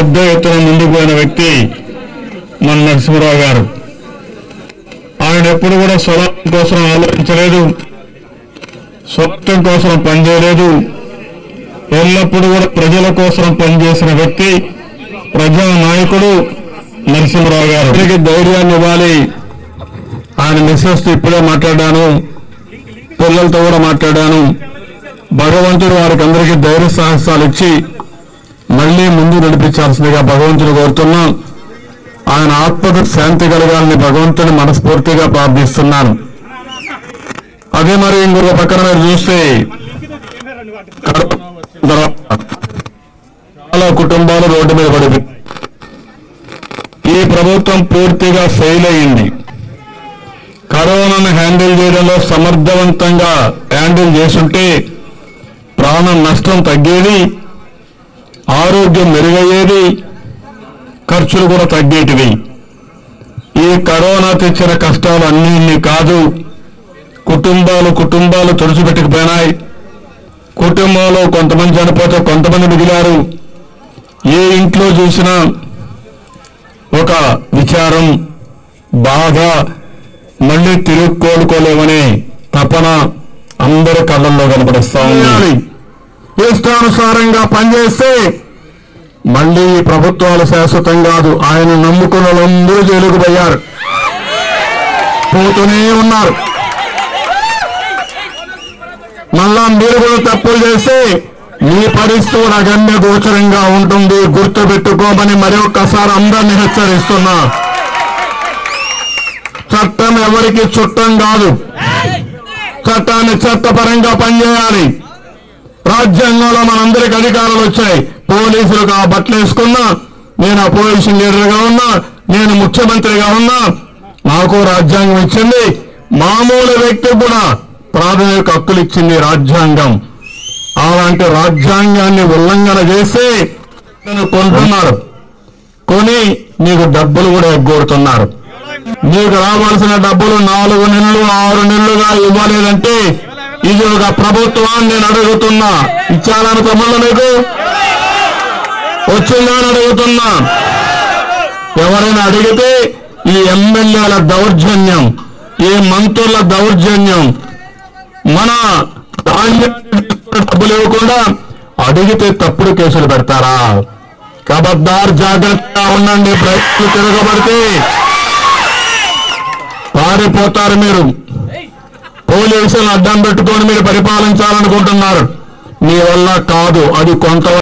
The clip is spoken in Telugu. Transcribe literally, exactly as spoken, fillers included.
పెద్ద ఎత్తున ముందుకుపోయిన వ్యక్తి మన నరసింహరావు గారు. ఆయన ఎప్పుడు కూడా స్వలాభం కోసం ఆలోచించలేదు, స్వార్థం కోసం పనిచేయలేదు. ఎల్లప్పుడూ కూడా ప్రజల కోసం పనిచేసిన వ్యక్తి, ప్రజా నాయకుడు నరసింహరావు గారు. అందరికీ ధైర్యాన్ని ఇవ్వాలి. ఆయన మిస్సెస్ ఇప్పుడే మాట్లాడాను, పిల్లలతో కూడా మాట్లాడాను. భగవంతుడు వారికి అందరికీ ధైర్య సాహసాలు ఇచ్చి మళ్లీ ముందు నడిపించాల్సిందిగా భగవంతుడు కోరుతున్నాం. ఆయన ఆత్మకు శాంతి కలగాలని భగవంతుని మనస్ఫూర్తిగా ప్రార్థిస్తున్నాను. అదే మరి ఇంకొక పక్కన మీరు చూస్తే చాలా కుటుంబాలు రోడ్డు మీద పడిపోయి ఈ ప్రభుత్వం పూర్తిగా ఫెయిల్ అయింది. కరోనాను హ్యాండిల్ చేయడంలో సమర్థవంతంగా హ్యాండిల్ చేసుంటే ప్రాణ నష్టం తగ్గేది, ఆరోగ్యం మెరుగయ్యేది, ఖర్చులు కూడా తగ్గేటివి. ఈ కరోనా తెచ్చిన కష్టాలు అన్ని కాదు, కుటుంబాలు కుటుంబాలు తుడిచిపెట్టుకుపోయినాయి. కుటుంబంలో కొంతమంది చనిపోతే కొంతమంది మిగిలారు. ఏ ఇంట్లో చూసినా ఒక విచారం, బాధ, మళ్లీ తిరుగు కోలుకోలేమనే తపన అందరి కళ్ళల్లో కనపడిస్తా ఉంది. ఇష్టానుసారంగా పనిచేస్తే మళ్లీ ఈ ప్రభుత్వాలు శాశ్వతం కాదు. ఆయన నమ్ముకున్న వాళ్ళందరూ జైలుకు పోయారు, పోతూనే ఉన్నారు. మళ్ళా మీరు కూడా తప్పులు చేస్తే మీ పరిస్థితి అగమ్య గోచరంగా ఉంటుంది, గుర్తుపెట్టుకోమని మరి ఒక్కసారి అందరినీ హెచ్చరిస్తున్నా. చట్టం ఎవరికి చుట్టం కాదు, చట్టాన్ని చట్టపరంగా పనిచేయాలి. రాజ్యాంగంలో మనందరికి అధికారాలు వచ్చాయి. పోలీసులుగా బట్టలు వేసుకున్నా, నేను అపోజిషన్ లీడర్గా ఉన్నా, నేను ముఖ్యమంత్రిగా ఉన్నా, నాకు రాజ్యాంగం ఇచ్చింది. మామూలు వ్యక్తి కూడా ప్రాథమిక హక్కులు ఇచ్చింది రాజ్యాంగం. అలాంటి రాజ్యాంగాన్ని ఉల్లంఘన చేసి కొంటున్నారు, కొని నీకు డబ్బులు కూడా ఎగ్గొడుతున్నారు. నీకు రావాల్సిన డబ్బులు నాలుగు నెలలు ఆరు నెలలుగా ఇవ్వలేదంటే ఇది ఒక ప్రభుత్వాన్ని నేను అడుగుతున్నా. ఇచ్చాలని తమ్ముళ్ళు మీకు వచ్చిందా అని అడుగుతున్నా. ఎవరైనా అడిగితే ఈ ఎమ్మెల్యేల దౌర్జన్యం, ఈ మంత్రుల దౌర్జన్యం, మన డబ్బులు ఇవ్వకుండా అడిగితే తప్పుడు కేసులు పెడతారా? ఖబర్దార్, జాగ్రత్తగా ఉండండి. ప్రజలు తిరగబడితే పారిపోతారు. మీరు పోలీసులను అడ్డం పెట్టుకొని మీరు పరిపాలించాలనుకుంటున్నారు. మీ వల్ల కాదు, అది కొంత